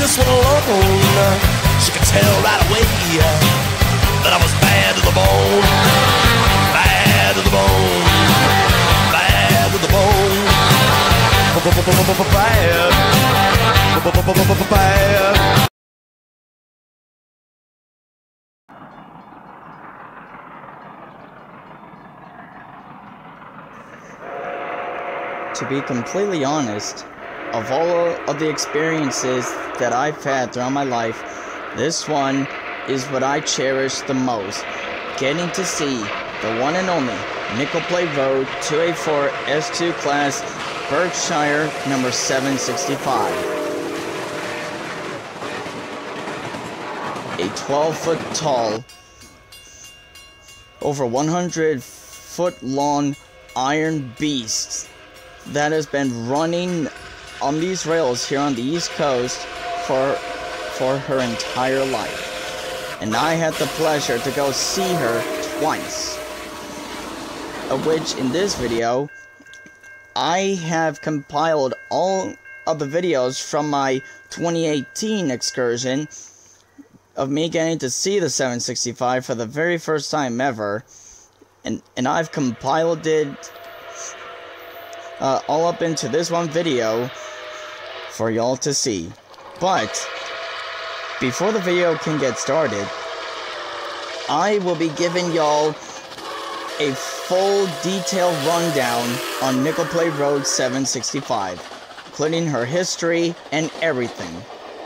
this one alone. She could tell right away that I was bad to the bone. Bad to the bone. Bad to the bone. Bad. Bad. To be completely honest, of all of the experiences that I've had throughout my life, this one is what I cherish the most. Getting to see the one and only Nickel Plate Road 284 S2 Class Berkshire number 765. A 12-foot tall, over 100-foot long iron beast that has been running on these rails here on the East Coast for her entire life. And I had the pleasure to go see her twice. Of which, in this video, I have compiled all of the videos from my 2018 excursion of me getting to see the 765 for the very first time ever. And I've compiled it all up into this one video for y'all to see. But before the video can get started, I will be giving y'all a full detailed rundown on Nickel Plate Road 765, including her history and everything.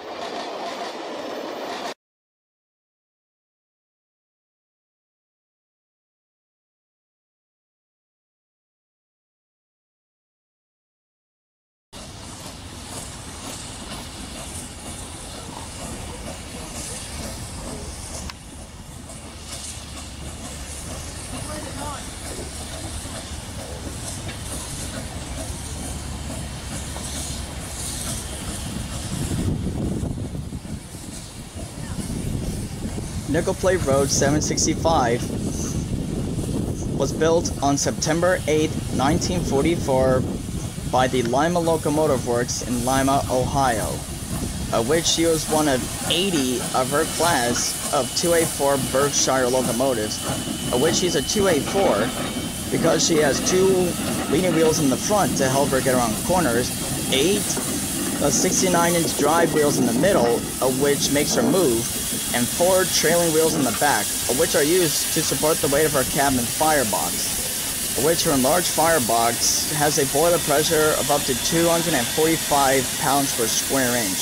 Nickel Plate Road 765 was built on September 8, 1944 by the Lima Locomotive Works in Lima, Ohio, of which she was one of 80 of her class of 284 Berkshire locomotives, of which she's a 284 because she has 2 leading wheels in the front to help her get around corners, 8 69-inch drive wheels in the middle, of which makes her move, and 4 trailing wheels in the back, of which are used to support the weight of her cabin firebox, of which her enlarged firebox has a boiler pressure of up to 245 pounds per square inch.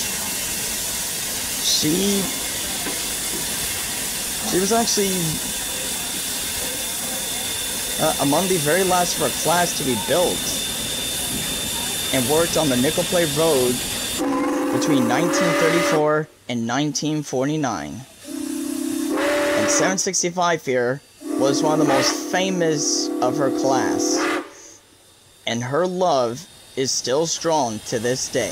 She was actually among the very last of her class to be built, and worked on the Nickel Plate Road between 1934 and 1949. And 765 here was one of the most famous of her class, and her love is still strong to this day.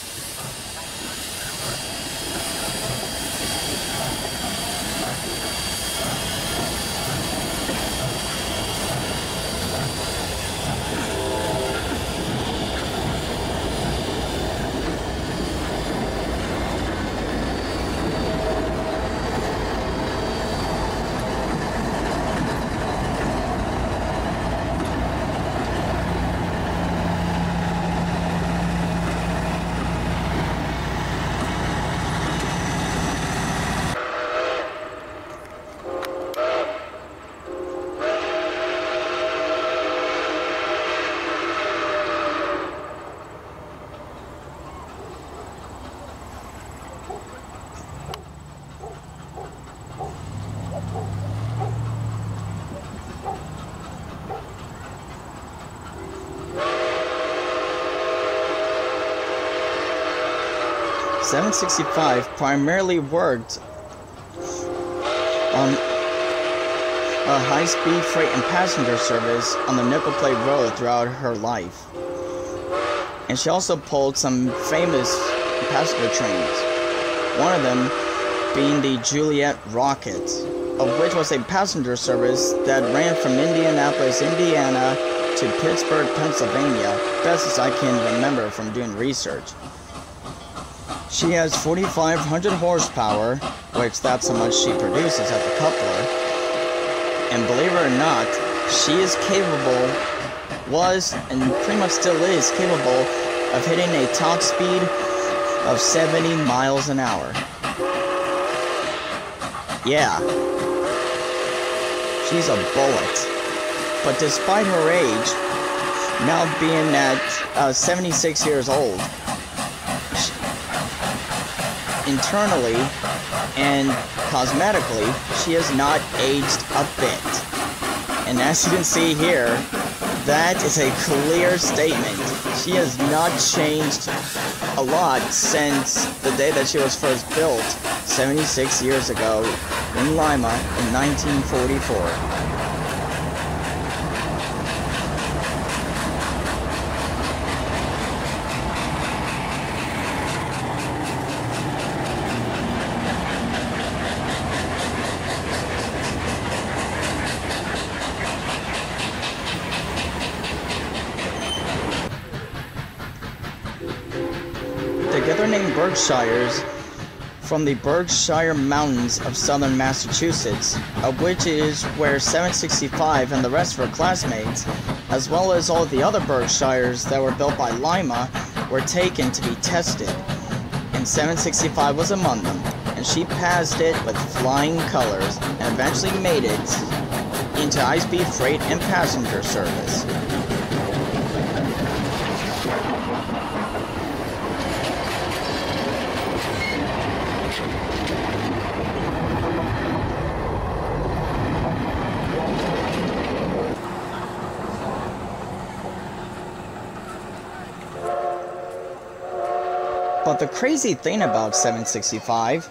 The 765 primarily worked on a high-speed freight and passenger service on the Nickel Plate Road throughout her life. And she also pulled some famous passenger trains, one of them being the Juliet Rocket, of which was a passenger service that ran from Indianapolis, Indiana to Pittsburgh, Pennsylvania, best as I can remember from doing research. She has 4,500 horsepower, which that's how much she produces at the coupler. And believe it or not, she is capable, was, and pretty much still is capable of hitting a top speed of 70 miles an hour. Yeah. She's a bullet. But despite her age, now being at 76 years old, internally and cosmetically, she has not aged a bit. And as you can see here, that is a clear statement. She has not changed a lot since the day that she was first built 76 years ago in Lima in 1944. Together named Berkshires from the Berkshire Mountains of southern Massachusetts, which is where 765 and the rest of her classmates, as well as all the other Berkshires that were built by Lima, were taken to be tested. And 765 was among them, and she passed it with flying colors and eventually made it into high-speed freight and passenger service. But the crazy thing about 765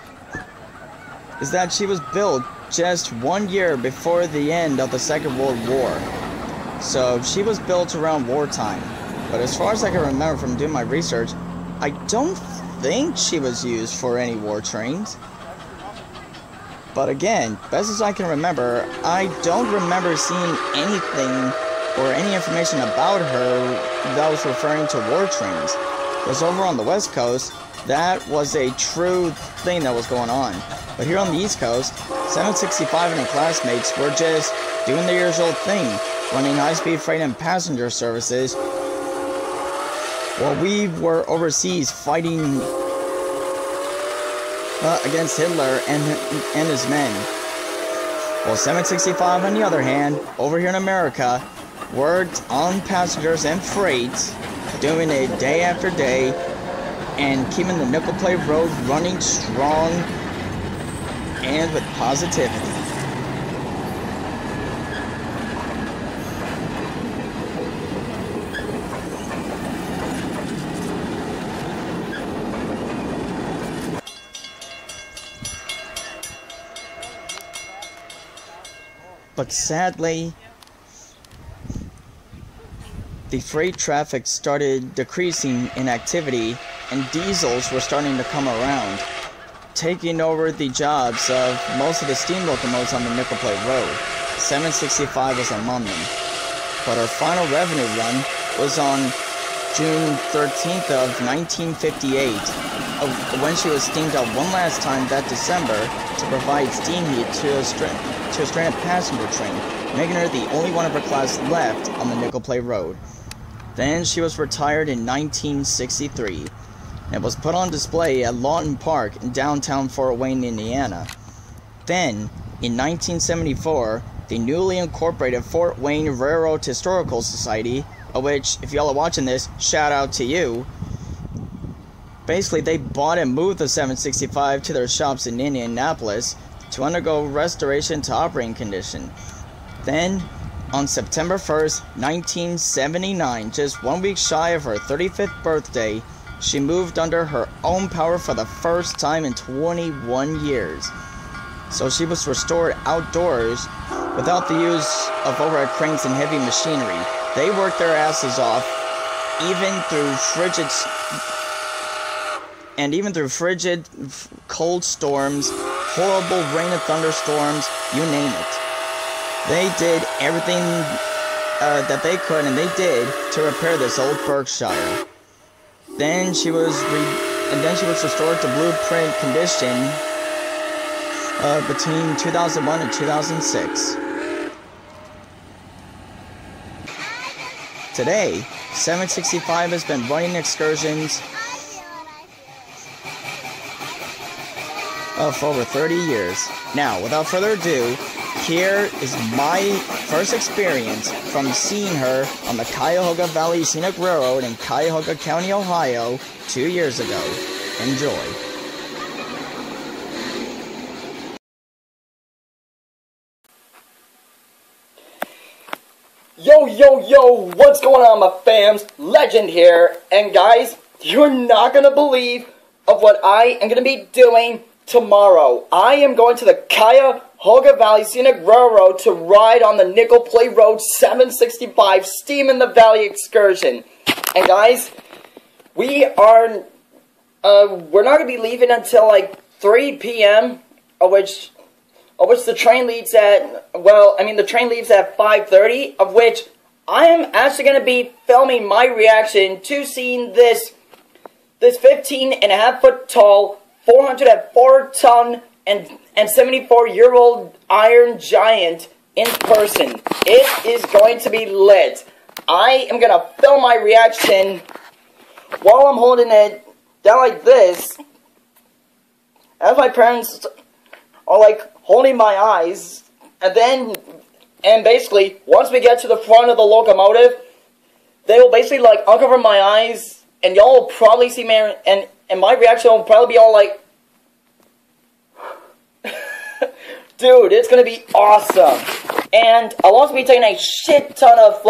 is that she was built just 1 year before the end of the Second World War. So she was built around wartime. But as far as I can remember from doing my research, I don't think she was used for any war trains. But again, best as I can remember, I don't remember seeing anything or any information about her that was referring to war trains. Because over on the West Coast, that was a true thing that was going on. But here on the East Coast, 765 and her classmates were just doing their usual thing, running high-speed freight and passenger services, while we were overseas fighting against Hitler and his men. While 765, on the other hand, over here in America, worked on passengers and freight, doing it day after day, and keeping the nickel plate road running strong and with positivity. But sadly, the freight traffic started decreasing in activity, and diesels were starting to come around, taking over the jobs of most of the steam locomotives on the Nickel Plate Road. 765 was among them. But her final revenue run was on June 13th of 1958, when she was steamed out one last time that December to provide steam heat to a stranded passenger train, making her the only one of her class left on the Nickel Plate Road. Then she was retired in 1963 and was put on display at Lawton Park in downtown Fort Wayne, Indiana. Then, in 1974, the newly incorporated Fort Wayne Railroad Historical Society, of which, if y'all are watching this, shout out to you. Basically, they bought and moved the 765 to their shops in Indianapolis to undergo restoration to operating condition. Then, on September 1st, 1979, just 1 week shy of her 35th birthday, she moved under her own power for the first time in 21 years. So she was restored outdoors without the use of overhead cranes and heavy machinery. They worked their asses off, even through frigid, cold storms, horrible rain and thunderstorms, you name it. They did everything that they could, and they did, to repair this old Berkshire. Then she was and then she was restored to blueprint condition between 2001 and 2006. Today, 765 has been running excursions for over 30 years. Now, without further ado, here is my first experience from seeing her on the Cuyahoga Valley Scenic Railroad in Cuyahoga County, Ohio, 2 years ago. Enjoy. Yo, yo, yo, what's going on, my fams? Legend here, and guys, you're not gonna believe of what I am gonna be doing tomorrow. I am going to the Cuyahoga Valley Scenic Railroad to ride on the Nickel Plate Road 765 Steam in the Valley Excursion. And guys, we're not gonna be leaving until like 3 p.m., of which the train leaves at, the train leaves at 5:30, of which I am actually going to be filming my reaction to seeing this 15.5-foot tall, 404-ton, and 74-year-old iron giant in person. It is going to be lit. I am going to film my reaction while I'm holding it down like this, as my parents are like holding my eyes, and basically, once we get to the front of the locomotive, they will basically like uncover my eyes, and y'all will probably see me, and my reaction will probably be all like, dude, it's gonna be awesome. And I'll also be taking a shit ton of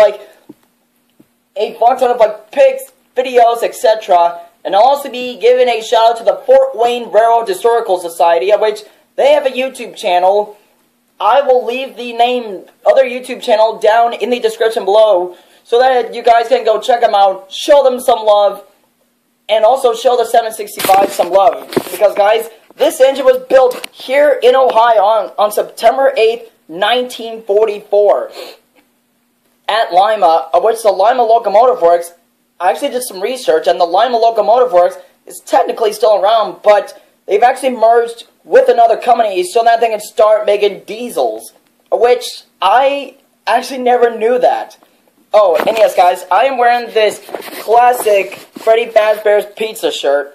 pics, videos, etc. And I'll also be giving a shout out to the Fort Wayne Railroad Historical Society, of which they have a YouTube channel. I will leave the name of their YouTube channel down in the description below so that you guys can go check them out, show them some love, and also show the 765 some love. Because guys, this engine was built here in Ohio on September 8th, 1944 at Lima, of which the Lima Locomotive Works, I actually did some research, and the Lima Locomotive Works is technically still around, but they've actually merged with another company so that they can start making diesels, which I actually never knew that. Oh, and yes, guys, I am wearing this classic Freddy Fazbear's Pizza shirt,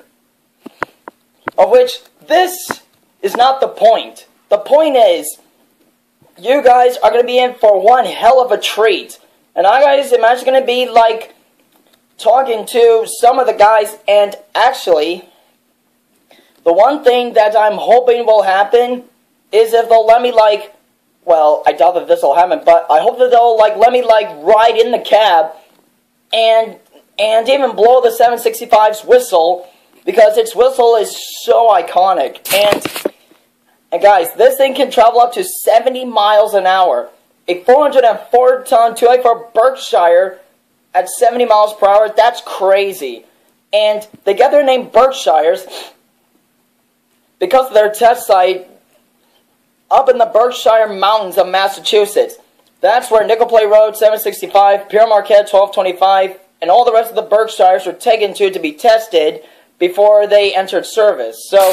of which this is not the point. The point is, you guys are going to be in for one hell of a treat. And I guys am actually going to be, like, talking to some of the guys, and actually, the one thing that I'm hoping will happen is if they'll let me, like, well, I doubt that this will happen, but I hope that they'll, like, let me, like, ride in the cab and even blow the 765's whistle, because its whistle is so iconic. And guys, this thing can travel up to 70 miles an hour. A 404-ton 284 Berkshire at 70 miles per hour, that's crazy. And they get their name Berkshires because of their test site up in the Berkshire Mountains of Massachusetts. That's where Nickel Plate Road 765, Pierre Marquette 1225, and all the rest of the Berkshires were taken to be tested before they entered service. So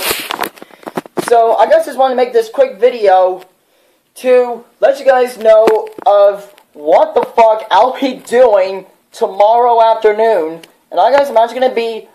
I guess I just want to make this quick video to let you guys know of what the fuck I'll be doing tomorrow afternoon. And I guess I'm actually going to be,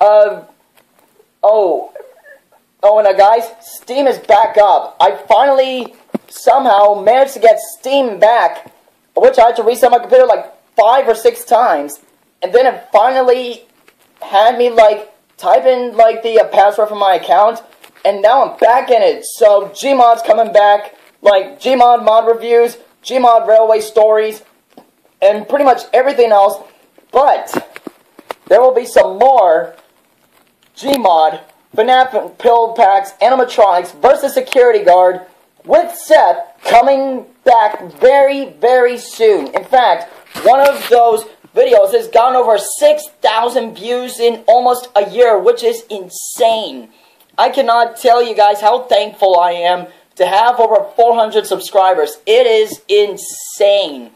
and guys, Steam is back up. I finally somehow managed to get Steam back, which I had to reset my computer like 5 or 6 times, and then it finally had me like type in like the password for my account, and now I'm back in it. So Gmod's coming back, like Gmod mod reviews, Gmod railway stories, and pretty much everything else. But there will be some more Gmod FNAF pill packs, animatronics versus security guard with Seth coming back very, very soon. In fact, one of those videos has gone over 6,000 views in almost a year, which is insane. I cannot tell you guys how thankful I am to have over 400 subscribers. It is insane.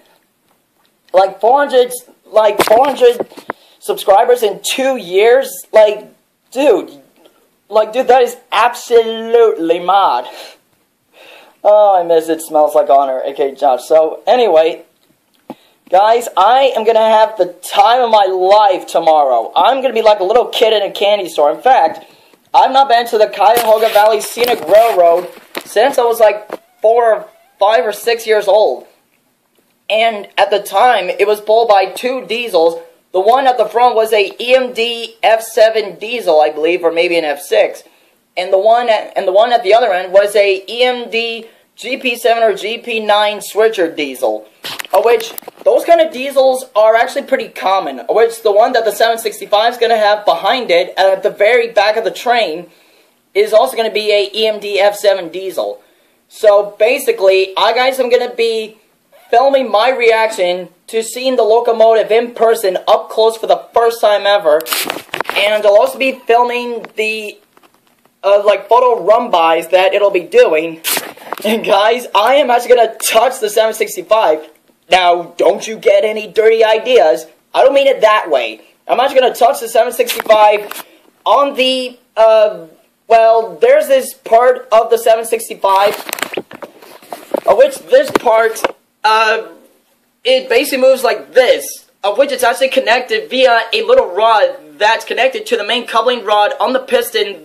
Like 400 subscribers in 2 years, like, Dude, that is absolutely mad. Oh, I miss It Smells Like Honor, aka Josh. So, anyway, guys, I am going to have the time of my life tomorrow. I'm going to be like a little kid in a candy store. In fact, I've not been to the Cuyahoga Valley Scenic Railroad since I was like 5 or 6 years old. And at the time, it was pulled by 2 diesels. The one at the front was a EMD F7 diesel, I believe, or maybe an F6. And the one at the other end was a EMD GP7 or GP9 switcher diesel. Of which, those kind of diesels are actually pretty common. Of which, the one that the 765 is going to have behind it, at the very back of the train, is also going to be a EMD F7 diesel. So, basically, I guys am going to be filming my reaction to seeing the locomotive in person up close for the first time ever. And I'll also be filming the photo run-bys that it'll be doing. And guys, I am actually going to touch the 765. Now, don't you get any dirty ideas. I don't mean it that way. I'm actually going to touch the 765 on the, there's this part of the 765, of which this part, it basically moves like this, of which it's actually connected via a little rod that's connected to the main coupling rod on the piston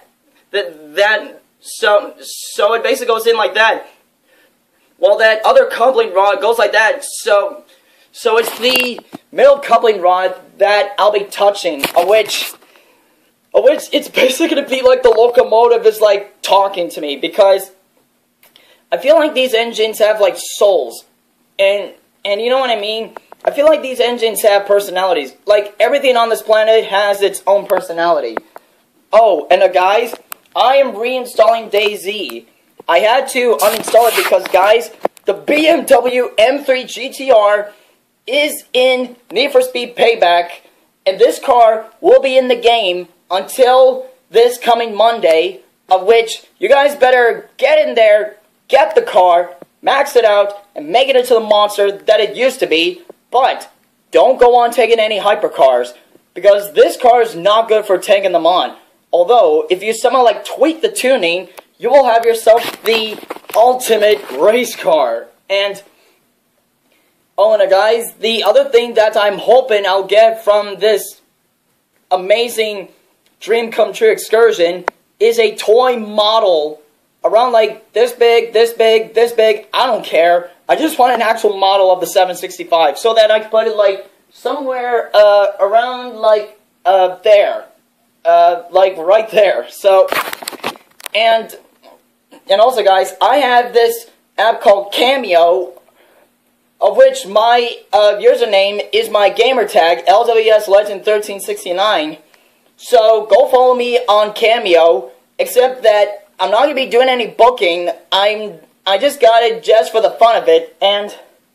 so it basically goes in like that. Well, that other coupling rod goes like that, so it's the middle coupling rod that I'll be touching, of which it's basically going to be like the locomotive is like talking to me, because I feel like these engines have like souls, and you know what I mean? I feel like these engines have personalities. Like, everything on this planet has its own personality. Oh, and guys, I am reinstalling DayZ. I had to uninstall it because, guys, the BMW M3 GTR is in Need for Speed Payback, and this car will be in the game until this coming Monday, of which you guys better get in there, get the car, max it out, and make it into the monster that it used to be, but don't go on taking any hypercars, because this car is not good for taking them on. Although, if you somehow tweak the tuning, you will have yourself the ultimate race car. And, oh, and guys, the other thing that I'm hoping I'll get from this amazing dream come true excursion is a toy model around this big, this big, this big. I don't care. I just want an actual model of the 765 so that I can put it somewhere around there. Right there. So, and also, guys, I have this app called Cameo, of which my username is my gamer tag, LWSLegend1369. So, go follow me on Cameo, except that I'm not going to be doing any booking. I just got it just for the fun of it, and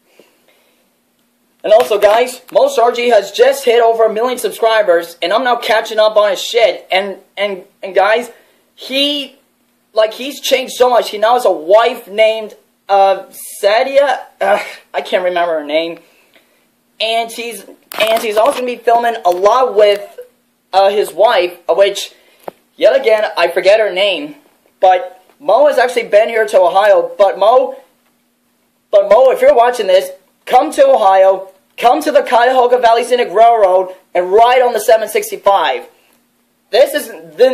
also, guys, Most RG has just hit over 1 million subscribers, and I'm now catching up on his shit. And guys, he's changed so much. He now has a wife named Sadia. I can't remember her name. And he's also gonna be filming a lot with his wife, which, yet again, I forget her name. But Mo has actually been here to Ohio. But Mo, if you're watching this, come to Ohio. Come to the Cuyahoga Valley Scenic Railroad and ride on the 765. This is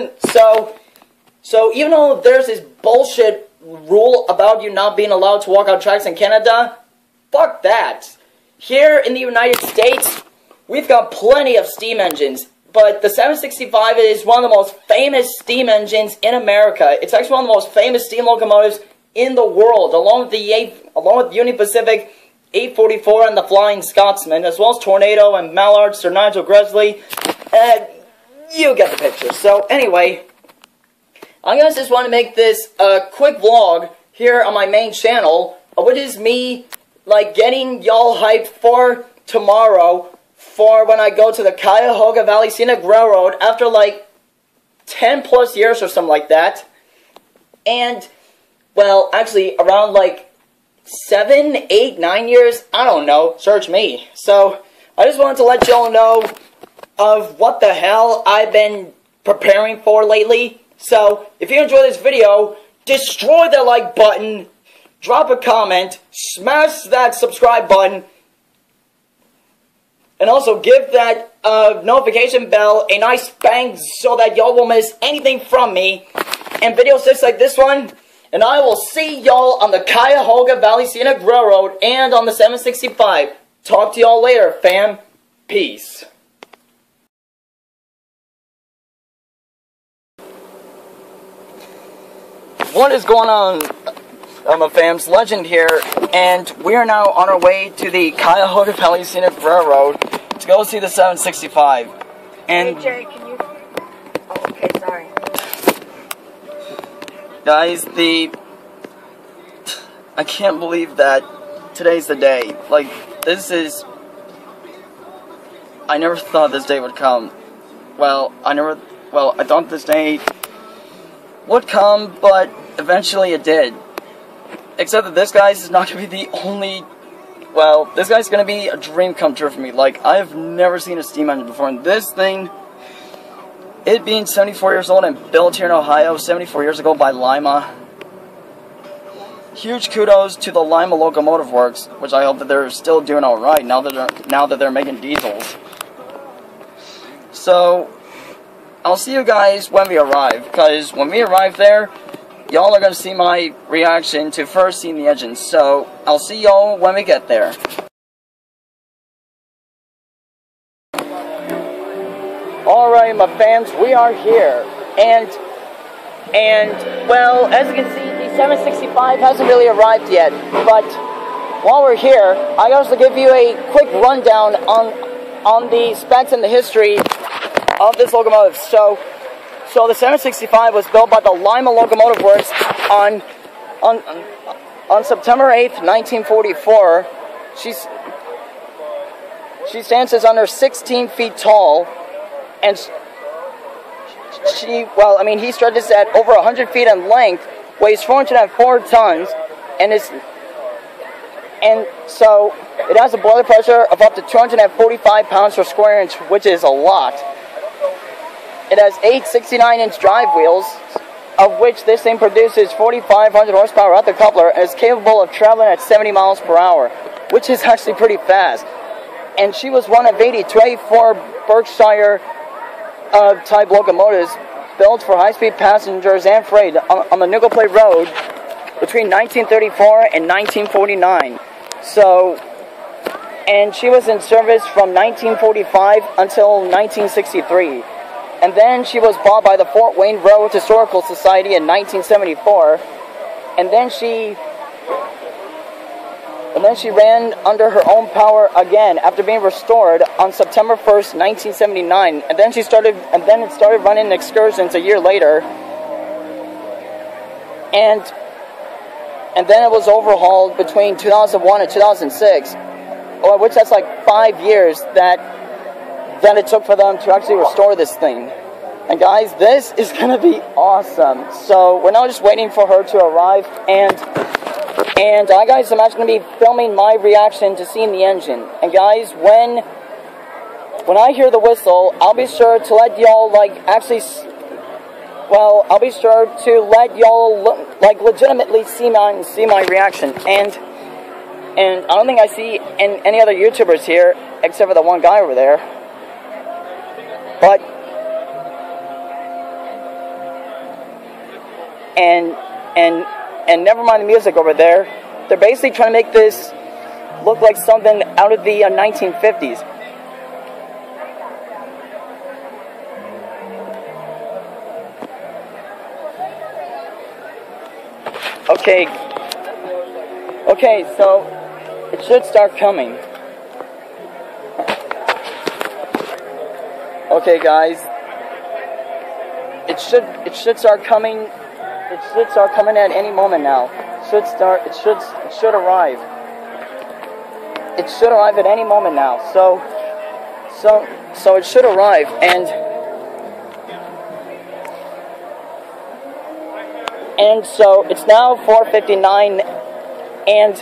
so even though there's this bullshit rule about you not being allowed to walk on tracks in Canada, fuck that. Here in the United States, we've got plenty of steam engines, but the 765 is one of the most famous steam engines in America. It's actually one of the most famous steam locomotives in the world, along with Union Pacific 844 and the Flying Scotsman, as well as Tornado and Mallard, Sir Nigel Gresley. You get the picture. So anyway, I guys just want to make this quick vlog here on my main channel, which is me getting y'all hyped for tomorrow, for when I go to the Cuyahoga Valley Scenic Railroad after 10 plus years or something like that. And, well, actually around 7, 8, 9 years, I don't know, search me. So, I just wanted to let y'all know of what the hell I've been preparing for lately. So, if you enjoyed this video, destroy the like button, drop a comment, smash that subscribe button, and also give that notification bell a nice bang so that y'all won't miss anything from me and videos just like this one. And I will see y'all on the Cuyahoga Valley Scenic Railroad and on the 765. Talk to y'all later, fam. Peace. What is going on, my fams? Legend here, and we are now on our way to the Cuyahoga Valley Scenic Railroad to go see the 765. And hey Jerry, can you? Oh, okay, sorry. Guys, I can't believe that today's the day. Like, this is... I never thought this day would come. Well, I thought this day would come, but eventually it did. Except that this, guys, is not going to be the only... Well, this guy's going to be a dream come true for me. Like, I have never seen a steam engine before, and this thing, it being 74 years old and built here in Ohio 74 years ago by Lima. Huge kudos to the Lima Locomotive Works, which I hope that they're still doing alright now that they're making diesels. So, I'll see you guys when we arrive, because when we arrive there, y'all are going to see my reaction to first seeing the engine. So, I'll see y'all when we get there. Alright, my fans, we are here. And, well, as you can see, the 765 hasn't really arrived yet. But, while we're here, I also give you a quick rundown on the specs and the history of this locomotive. So the 765 was built by the Lima Locomotive Works on September 8th, 1944. She stands as under 16 feet tall, and he stretches at over 100 feet in length, weighs 404 tons, and so it has a boiler pressure of up to 245 pounds per square inch, which is a lot. It has 8 69-inch drive wheels, of which this thing produces 4,500 horsepower at the coupler, and is capable of traveling at 70 miles per hour, which is actually pretty fast. And she was one of 84 Berkshire type locomotives built for high-speed passengers and freight on the Nickel Plate Road between 1934 and 1949. So, and she was in service from 1945 until 1963. And then she was bought by the Fort Wayne Railroad Historical Society in 1974. And then she ran under her own power again after being restored on September 1st, 1979. And then it started running excursions a year later. And then it was overhauled between 2001 and 2006, which that's like 5 years that it took for them to actually restore this thing. And guys, this is going to be awesome. So we're now just waiting for her to arrive, and guys, I'm actually going to be filming my reaction to seeing the engine. And guys, when I hear the whistle, I'll be sure to let y'all I'll be sure to let y'all legitimately see my reaction. And I don't think I see any other YouTubers here except for the one guy over there. But and never mind the music over there. They're basically trying to make this look like something out of the 1950s. Okay, so it should start coming. Okay, guys, it should start coming. It should start coming at any moment now. It should arrive. It should arrive at any moment now. So it should arrive, and so it's now 4:59, and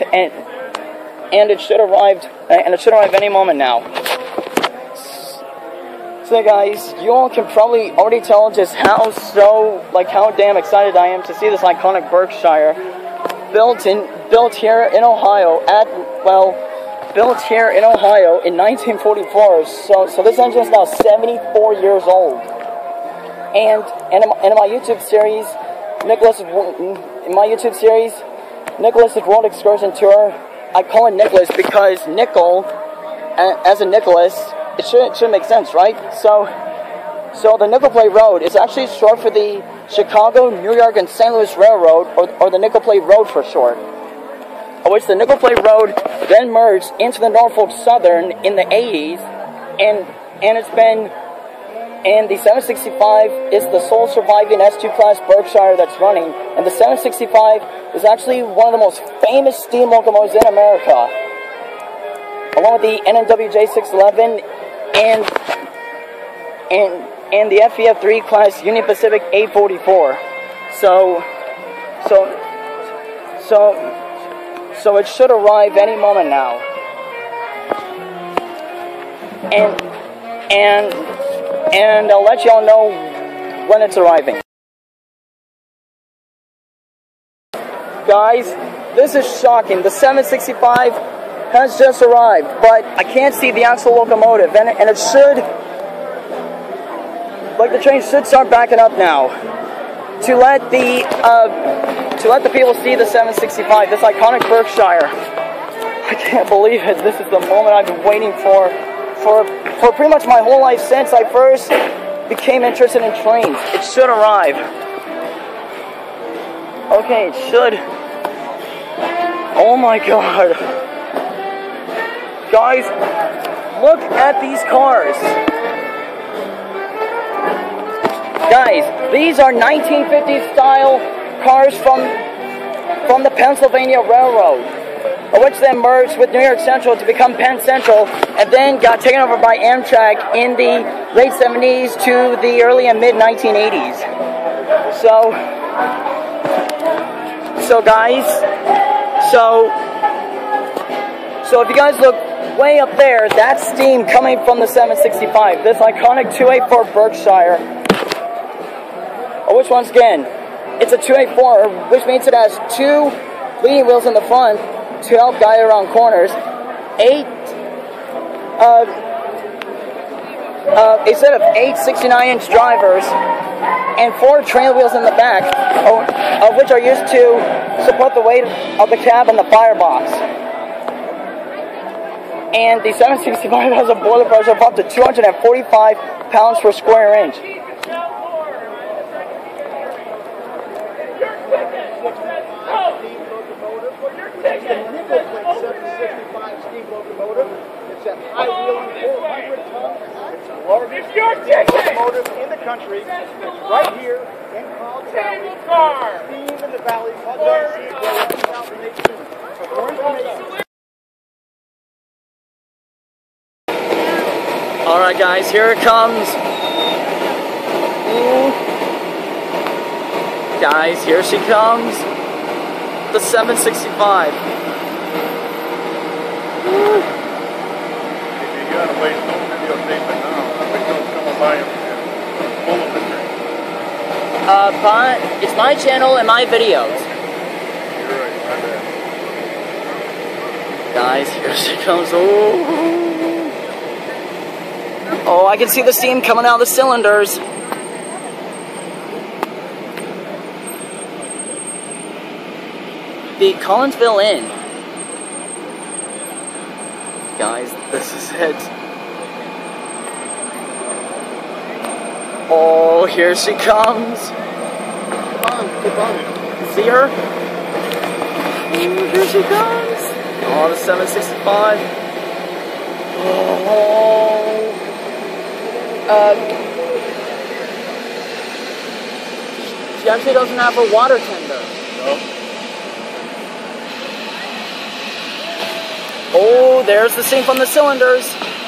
it should arrive any moment now. So guys, you all can probably already tell just how damn excited I am to see this iconic Berkshire built here in Ohio in 1944. So this engine is now 74 years old. And in my YouTube series, Nicholas's World Excursion Tour, I call it Nicholas because nickel, as a Nicholas, it should make sense, right? So the Nickel Plate Road is actually short for the Chicago, New York, and St. Louis Railroad, or the Nickel Plate Road for short. Which the Nickel Plate Road then merged into the Norfolk Southern in the 80s, and the 765 is the sole surviving S2 class Berkshire that's running, and the 765 is actually one of the most famous steam locomotives in America, along with the NNWJ 611 and the FEF3 class Union Pacific 844. So it should arrive any moment now. And I'll let y'all know when it's arriving. Guys, this is shocking. The 765 has just arrived, but I can't see the actual locomotive, and it should, like, the train should start backing up now to let the people see the 765, this iconic Berkshire. I can't believe it. This is the moment I've been waiting for pretty much my whole life since I first became interested in trains. It should arrive. Okay, it should. Oh my god. Guys, look at these cars. Guys, these are 1950s style cars from the Pennsylvania Railroad, which then merged with New York Central to become Penn Central, and then got taken over by Amtrak in the late 70s to the early and mid 1980s. So guys, so if you guys look way up there, that's steam coming from the 765, this iconic 284 Berkshire, which once again, it's a 284, which means it has two leading wheels in the front to help guide around corners, a set of 8 69-inch drivers, and 4 train wheels in the back, of which are used to support the weight of the cab and the firebox. And the 765 has a boiler pressure of up to 245 pounds per square inch. It's a high-wheeling 400-ton. It's the largest locomotive in the country. It's right here in Cobb Valley. Steam in the valley. Cobb Valley, 2018. For more information. Alright guys, here it comes. Guys, here she comes. The 765. You gotta wait till videotape it now. Wait till it's coming by and full of the train. It's my channel and my videos. You're right, my bad. Guys, here she comes. Oh, I can see the steam coming out of the cylinders. The Collinsville Inn. Guys, this is it. Oh, here she comes. Come on. See her? Ooh, here she comes. Oh, the 765. She actually doesn't have her water tender. No. Oh, there's the steam from the cylinders.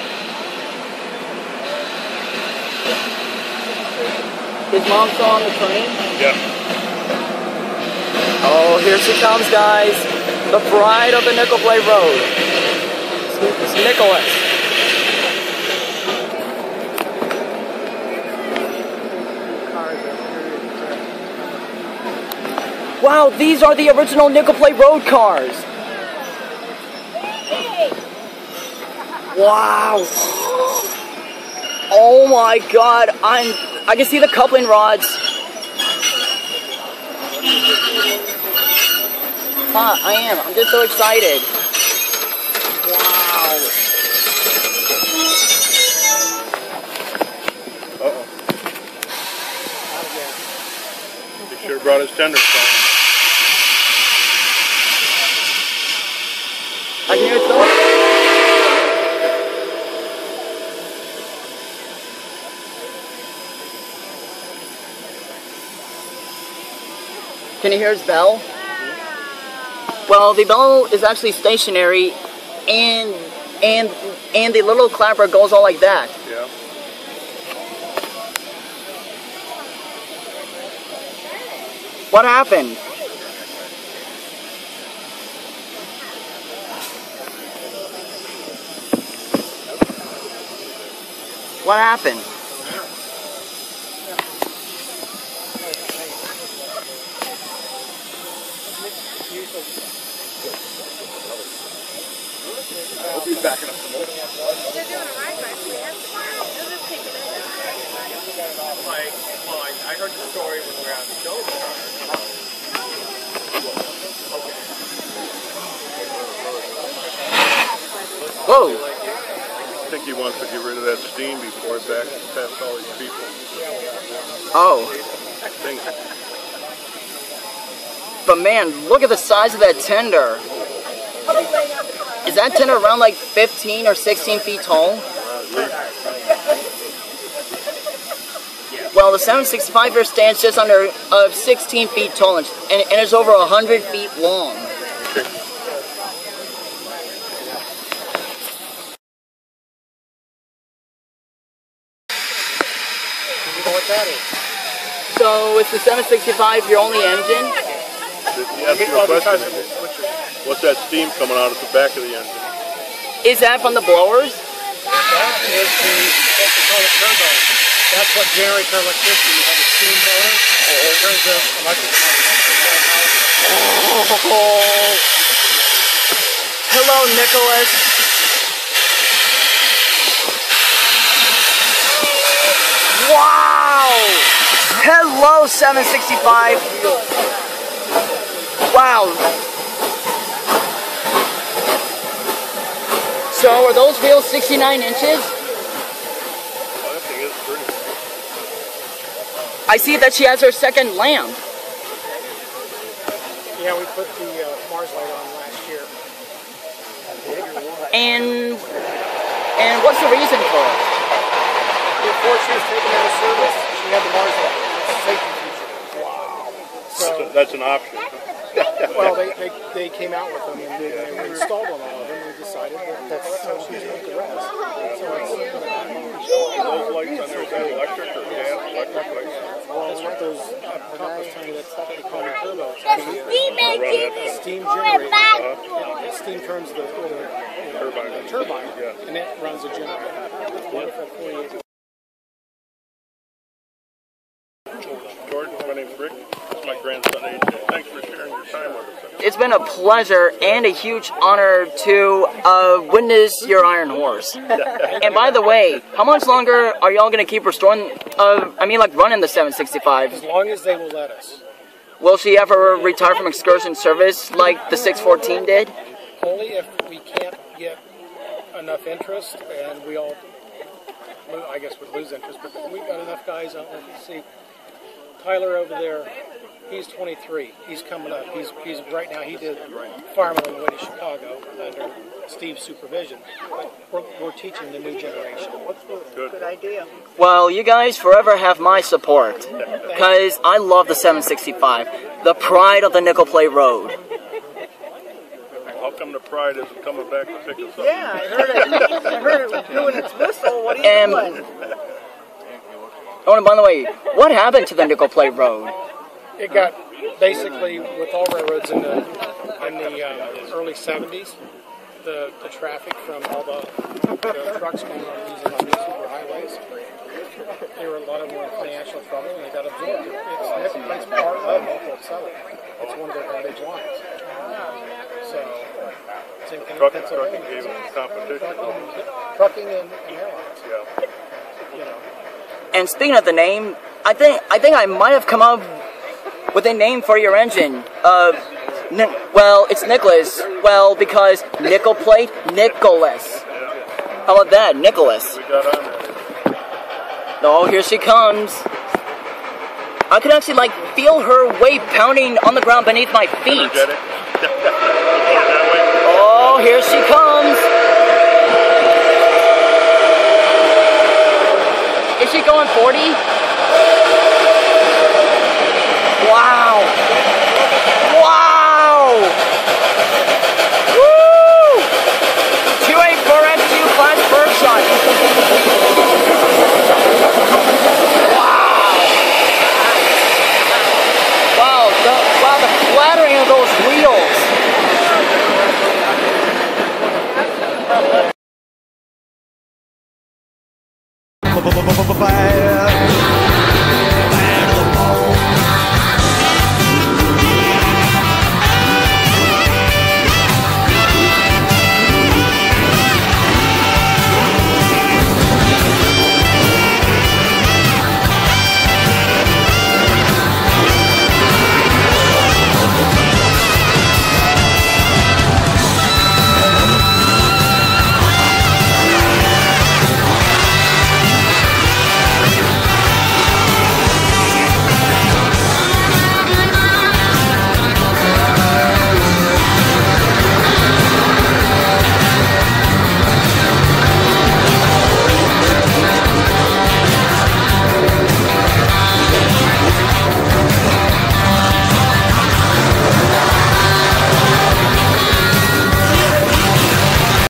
Is Mom still on the train? Yeah. Oh, here she comes, guys. The bride of the Nickel Plate Road. It's Nicholas. Wow, these are the original Nickel Plate Road cars. Wow. Oh my god, I can see the coupling rods. I am. I'm just so excited. Wow. Uh-oh. He should have brought his tender stone. I can hear it going. Can you hear his bell? Well, the bell is actually stationary, and the little clapper goes all like that. Yeah. What happened? What happened? Hope he's backing up some more. They're doing a ride by, so we have to take it. I heard the story when we were on the show. Whoa! I think he wants to get rid of that steam before it backs past all these people. Oh. I think. But man, look at the size of that tender. Is that tender around like 15 or 16 feet tall? Well, the 765 here stands just under 16 feet tall, and it's over 100 feet long. You know what that is? So it's the 765, your only engine? Yes, your question. What's that steam coming out at the back of the engine? Is that from the blowers? That is what we call a turbo. That's what generates our electricity. You have a steam motor. It turns the electric Oh. Hello, Nicholas. Wow! Hello, 765. Wow. So are those wheels 69 inches? Well, that thing is pretty. I see that she has her second lamp. Yeah, we put the Mars light on last year. And what's the reason for it? Before she was taken out of service, she had the Mars light. It's a safety feature. Wow. So, That's an option. well, they came out with them and they installed on all of them. We decided that's how she's going to rest. So Are those lights on there, is that electric or gas? Electric lights? that's what those compass tell you. That's what they call a turbo. Steam generator. Steam turns the turbine, Yeah. and it runs a generator. Wonderful 48. George, my name's Rick. That's my grandson AJ. Thanks for sharing your time with us. It's been a pleasure and a huge honor to witness your iron horse. And by the way, how much longer are y'all going to keep restoring, running the 765? As long as they will let us. Will she ever retire from excursion service like the 614 did? Only if we can't get enough interest, and we all, I guess, would lose interest, but we've got enough guys out there. See, Tyler over there, he's 23. He's coming up. He's right now. He did fireman on the way to Chicago under Steve's supervision. But we're teaching the new generation. Good idea. Well, you guys forever have my support, because I love the 765, the pride of the Nickel Plate Road. How come the Pride isn't coming back to pick us up? Yeah, I heard it was doing its whistle. What are you doing? Oh, and by the way, what happened to the Nickel Plate Road? It got basically with all railroads in the early 70s. The traffic from all the trucks going on these super highways, a lot of them were in financial trouble and they got absorbed. It's part of Norfolk Southern. It's It's one of their heritage lines. So, same thing in Trucking Pennsylvania. gave them competition. Trucking and airlines. Yeah. You know. And speaking of the name, I think I might have come up with a name for your engine. Well, it's Nicholas. Well, because nickel plate, Nicholas. How about that, Nicholas? We got on there. Oh, here she comes. I could actually, like, feel her weight pounding on the ground beneath my feet. Energetic. That way. Oh, here she comes. Is she going 40?